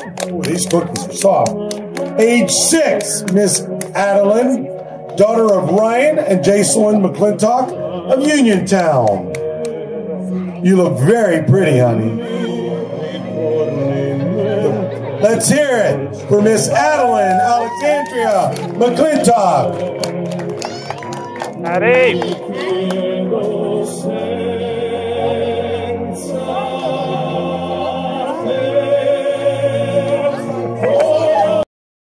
These cookies are soft. Age 6, Miss Addilyn, daughter of Ryan and Jacelyn McClintock of Uniontown. You look very pretty, honey. Let's hear it for Miss Addilyn Alexandria McClintock. Howdy.